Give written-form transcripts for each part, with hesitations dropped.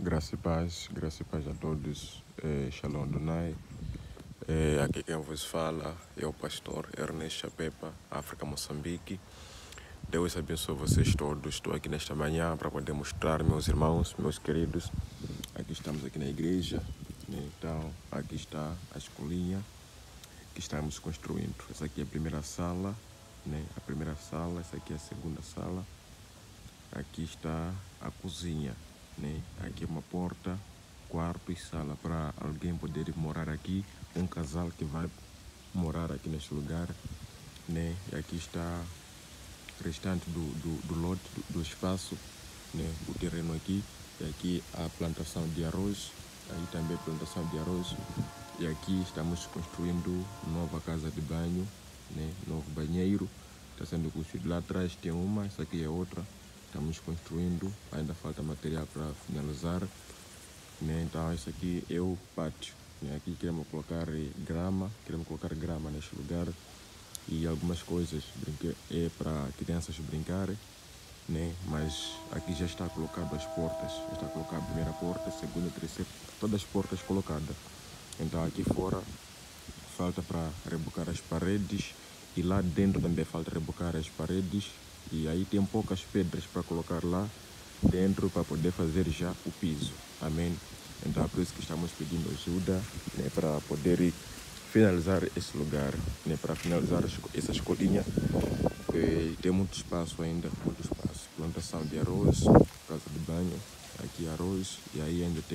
Graça e paz a todos. Shalom Dunai. Aqui quem vos fala é o pastor Ernest Chapepa, África, Moçambique. Deus abençoe vocês todos. Estou aqui nesta manhã para poder mostrar, meus irmãos, meus queridos. Aqui estamos aqui na igreja, né? Então, aqui está a escolinha que estamos construindo. Essa aqui é a primeira sala, né? A primeira sala, essa aqui é a segunda sala. Aqui está a cozinha, né? Aqui é uma porta, quarto e sala para alguém poder morar aqui, um casal que vai morar aqui neste lugar, né? E aqui está o restante do lote, do espaço, né? O terreno aqui, e aqui a plantação de arroz, aí também plantação de arroz, e aqui estamos construindo nova casa de banho, né? Novo banheiro, está sendo construído. Lá atrás tem uma, essa aqui é outra. Estamos construindo, ainda falta material para finalizar, né? Então esse aqui é o pátio, né? Aqui queremos colocar grama neste lugar e algumas coisas para crianças brincarem, né? Mas aqui já está colocado as portas, já está colocada a primeira porta, a segunda, a terceira, todas as portas colocadas. Então aqui fora falta para rebocar as paredes e lá dentro também falta rebocar as paredes. E aí tem poucas pedras para colocar lá dentro para poder fazer já o piso. Amém? Então é por isso que estamos pedindo ajuda, né, para poder finalizar esse lugar, né, para finalizar essa escolinha. Tem muito espaço ainda, muito espaço. Plantação de arroz, casa de banho, aqui arroz, e aí ainda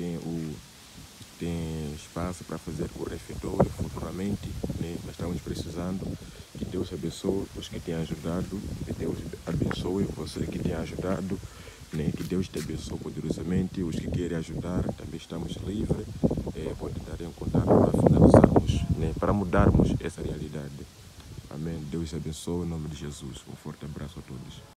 tem espaço para fazer o refeitório futuramente, né? Nós estamos precisando. Que Deus abençoe os que têm ajudado, que Deus abençoe você que tem ajudado, né? Que Deus te abençoe poderosamente. Os que querem ajudar, também estamos livres, pode entrar em contato para finalizarmos, né? Para mudarmos essa realidade. Amém. Deus abençoe em nome de Jesus. Um forte abraço a todos.